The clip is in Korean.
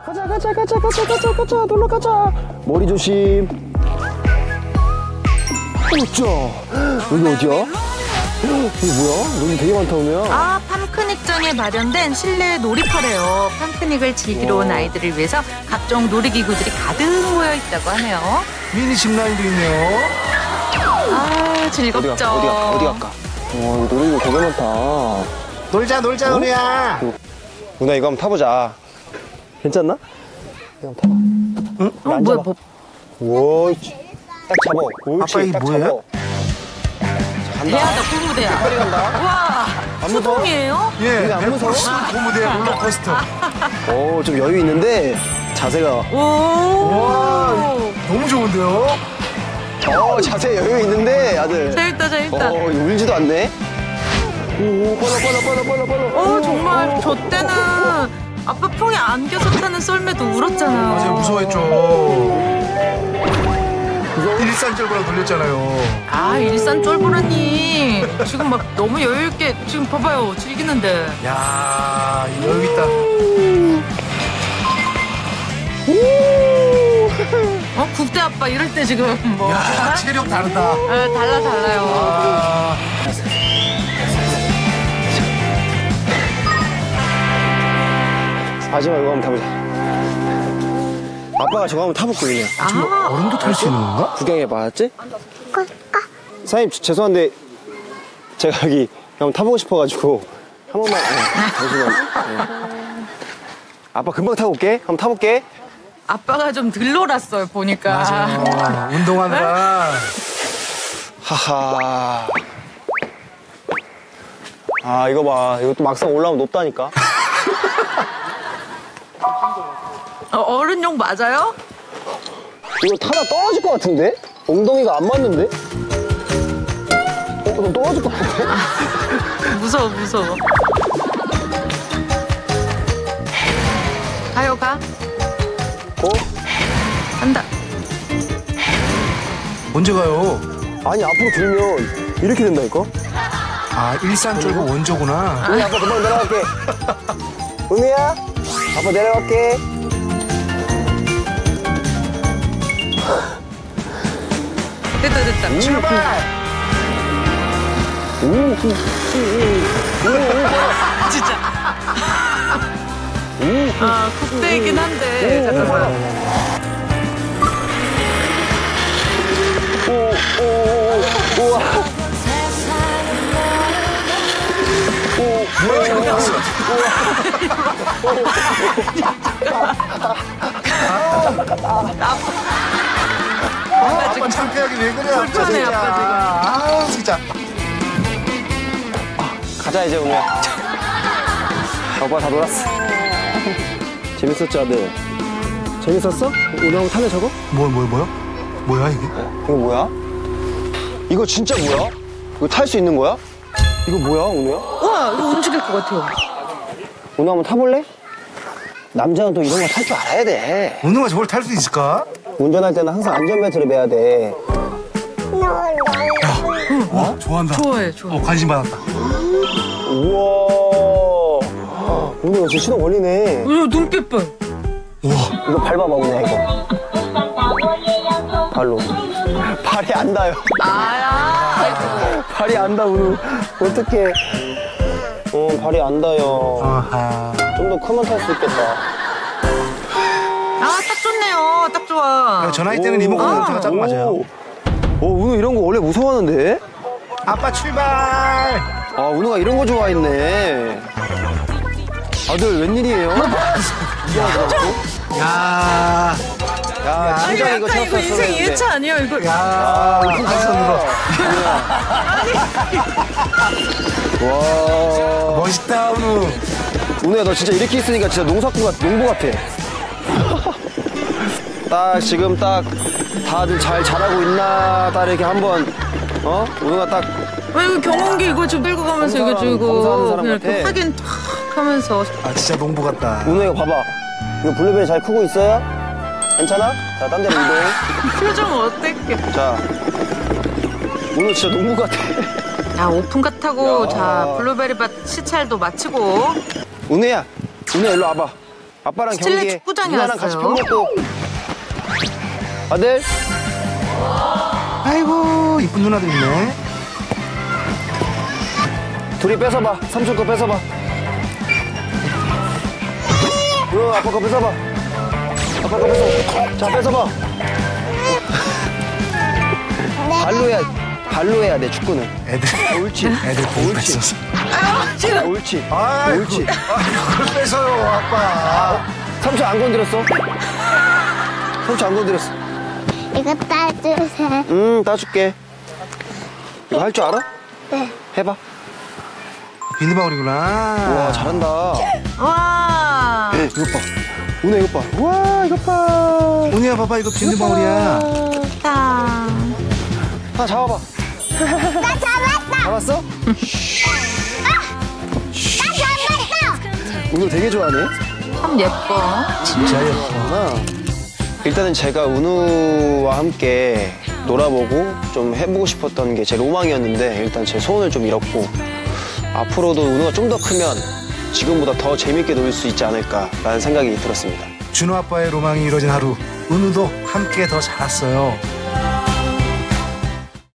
가자. 놀러 가자. 머리 조심. 어쩌? 여기 어디야? 이게 뭐야? 놀이 되게 많다, 오늘. 아, 팜크닉장에 마련된 실내 놀이터래요. 팜크닉을 즐기러 온 아이들을 위해서 각종 놀이기구들이 가득 모여 있다고 하네요. 미니 짚라인도 있네요. 아, 즐겁죠. 어디 갈까? 이거 놀이기구 되게 많다. 놀자, 우리야. 누나 이거 한번 타보자. 괜찮나? 이거 한번 타봐. 응? 뭐야, 오, 딱 잡아. 아빠 이게 뭐예요? 대하다, 고무대야. 빨리 간다. 와, 수동이에요? 예, 안 무서워? 고무대 롤러코스터. 오, 좀 여유 있는데 자세가. 오, 너무 좋은데요? 자세 여유 있는데 아들. 재밌다. 울지도 않네. 오, 빨라. 정말 저 때는 아빠 퐁에 안겨서 타는 썰매도 울었잖아. 맞아요, 무서워했죠. 일산 쫄보라 놀렸잖아요. 아, 일산 쫄보라니. 지금 막 너무 여유있게 지금 봐봐요. 즐기는데. 야, 여유 있다. 국대 아빠 이럴 때 지금 뭐. 야, 체력 다르다. 달라요. 마지막 이거 한번 타보자. 아빠가 저거 한번 타볼게, 그냥. 어른도 탈 수 있는 건가? 구경해봐, 알았지? 사장님, 죄송한데 제가 여기 한번 타보고 싶어가지고 한 번만. 잠시만. 아빠 금방 타고 올게. 한번 타볼게. 아빠가 좀 덜 놀았어요, 보니까. 맞아요. 운동하느라. 하하. 이거 봐. 이것도 막상 올라오면 높다니까. 어른용 맞아요? 이거 타다 떨어질 것 같은데? 엉덩이가 안 맞는데? 너 떨어질 것 같아? 무서워. 가요, 가. 간다. 언제 가요? 아니, 앞으로 들면 이렇게 된다니까? 일산 쫄보 원조구나. 은혜야, 아빠 금방 내려갈게. 은혜야, 아빠 내려갈게. 됐다. 출발! 진짜. 국대이긴 한데. 잠깐만. 뭐야, 이거. 아빠 창피하게 왜 그래? 불편해, 아빠 지금. 진짜. 가자, 이제 은혜야. 아빠 다 놀았어. 재밌었지, 아들? 재밌었어? 오늘 한번 타네, 저거? 뭐야, 이게? 이거 뭐야? 이거 진짜 뭐야? 이거 탈 수 있는 거야? 이거 뭐야, 은혜야? 우와, 이거 움직일 것 같아요. 오늘 한번 타볼래? 남자는 또 이런 거 탈 줄 알아야 돼. 운동화 저걸 탈 수 있을까? 운전할 때는 항상 안전벨트를 매야 돼. 좋아한다. 좋아해. 관심 받았다. 우와. 은혜야, 진짜 시동 걸리네. 눈빛 봐. 이거 밟아봐, 은혜야, 이거. 발로. 발이 안 닿아요. 발이 안 닿아, 은혜. 어떡해. 발이 안 닿아요. 좀 더 크면 탈 수 있겠다. 딱 좋네요. 딱 좋아. 저 나이 때는 리모컨 컨트롤가 딱 맞아요. 은우 이런 거 원래 무서워하는데? 아빠 출발! 은우가 이런 거 좋아했네. 아들 웬일이에요? 야, 진짜 이거 약간 이거 인생 2회차 아니에요? 이거. 와. 멋있다, 은우. 은우야, 너 진짜 이렇게 있으니까 진짜 농부 같아. 딱 지금 딱 다들 잘 자라고 있나 딱 이렇게 한번 은우가 딱 이거 경운기 이거 좀 끌고 가면서 이거 검사하는 주고 사람 이렇게 같아. 확인 탁 하면서. 진짜 농부 같다. 은우야 봐봐. 이거 블루베리 잘 크고 있어요? 괜찮아? 자, 딴 데로 이동. 표정 어떡해. 자, 은우 진짜 농부 같아. 자, 오픈카 타고 야. 자 블루베리 밭 시찰도 마치고. 은우야 일로 와봐. 아빠랑 실내 경기해. 축구장에 누나랑 같이 왔어요. 편 먹고. 아들. 아이고 이쁜 누나도 있네. 둘이 뺏어봐. 삼촌 거 뺏어봐. 아빠 거 뺏어봐. 아빠 거 뺏어. 자, 뺏어봐. 발로 해야 돼, 축구는. 애들 옳지. 애들 공 옳지. 뺐어서. 옳지. 아이고, 옳지. 그걸 뺏어요 아빠. 삼촌 안 건드렸어? 삼촌 안 건드렸어. 이거 따주세요. 따줄게. 이거 할 줄 알아? 네. 해봐. 비누방울이구나. 와, 잘한다. 와. 이것 봐. 은혜 이것 봐. 와, 이것 봐. 은희야 봐봐 이거 비누방울이야. 좋다. 하나 잡아봐. 나 잡았어. 잡았어? 나 잡았어. 은우 되게 좋아하네. 참 예뻐. 진짜 예뻐. 그렇구나. 일단은 제가 은우와 함께 놀아보고 좀 해보고 싶었던 게 제 로망이었는데 일단 제 소원을 좀 이뤘고 앞으로도 은우가 좀 더 크면 지금보다 더 재밌게 놀 수 있지 않을까라는 생각이 들었습니다. 준호 아빠의 로망이 이루어진 하루. 은우도 함께 더 자랐어요.